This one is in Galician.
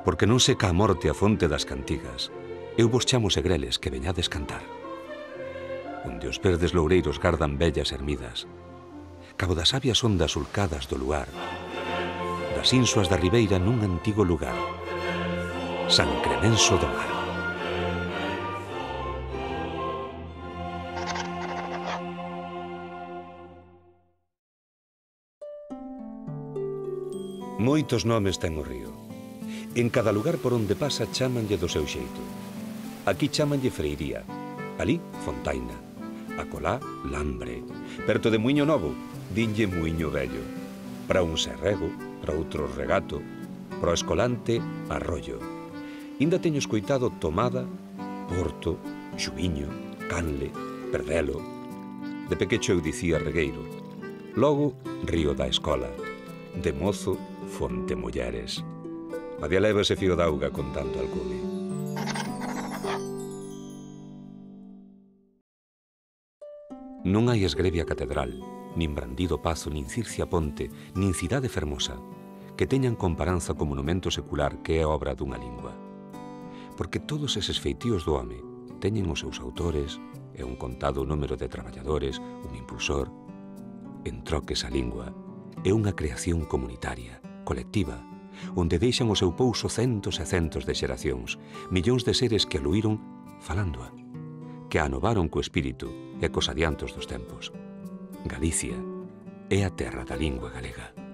Porque non seca a morte a fonte das cantigas, eu vos chamo segreles que veñades cantar. Onde os verdes loureiros gardan bellas ermidas, cabo das sabias ondas sulcadas do luar, das insuas da ribeira nun antigo lugar, San Cremenso do Mar. Moitos nomes ten o río. En cada lugar por onde pasa chámanlle do seu xeito. Aquí chámanlle Freiría, alí Fontaina, acolá Lambre, perto de Muiño Novo, dinlle Muiño Vello. Para uns é rego, para outros regato, para o Escolante arroyo. Inda teño escoitado Tomada, Porto, Xubiño, Canle, Perdelo. De pequecho eu dicía regueiro. Logo, Río da Escola. De mozo, Fonte Mulleres. Adía leva ese fío d'auga con tanto alcume. Non hai esgrebia catedral, nin brandido pazo, nin circia ponte, nin cidade fermosa, que teñan comparanza co monumento secular que é obra dunha lingua. Porque todos eses feitíos do home teñen os seus autores e un contado número de traballadores, un impulsor. En troques a lingua é unha creación comunitaria, colectiva, onde deixan o seu pouso centos e centos de xeracións, millóns de seres que aluíron falándoa, que a anovaron co espírito e cos adiantos dos tempos. Galicia é a terra da lingua galega.